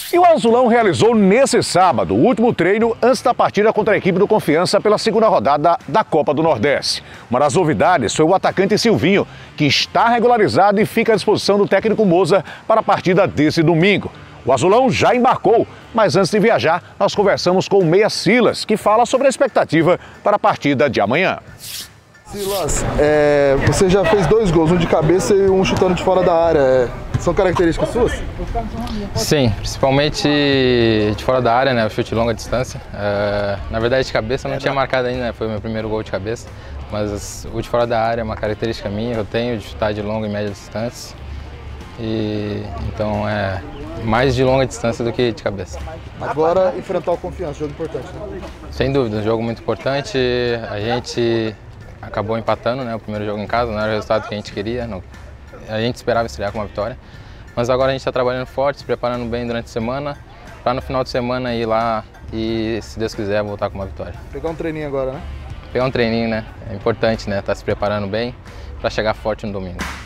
E o Azulão realizou nesse sábado o último treino antes da partida contra a equipe do Confiança pela segunda rodada da Copa do Nordeste. Uma das novidades foi o atacante Silvinho, que está regularizado e fica à disposição do técnico Moza para a partida desse domingo. O Azulão já embarcou, mas antes de viajar, nós conversamos com o meia Silas, que fala sobre a expectativa para a partida de amanhã. Silas, você já fez 2 gols, um de cabeça e um chutando de fora da área. São características suas? Sim, principalmente de fora da área, né? O chute longa distância. Na verdade, de cabeça eu não tinha marcado ainda, né? Foi o meu primeiro gol de cabeça. Mas o de fora da área é uma característica minha, eu tenho de chutar de longa e média distância. Então é mais de longa distância do que de cabeça. Agora enfrentar o Confiança, jogo importante, né? Sem dúvida, um jogo muito importante. A gente acabou empatando, né? O primeiro jogo em casa, não era o resultado que a gente queria. A gente esperava estrear com uma vitória. Mas agora a gente está trabalhando forte, se preparando bem durante a semana, para no final de semana ir lá e, se Deus quiser, voltar com uma vitória. Pegar um treininho agora, né? Pegar um treininho, né? É importante, né? Tá se preparando bem para chegar forte no domingo.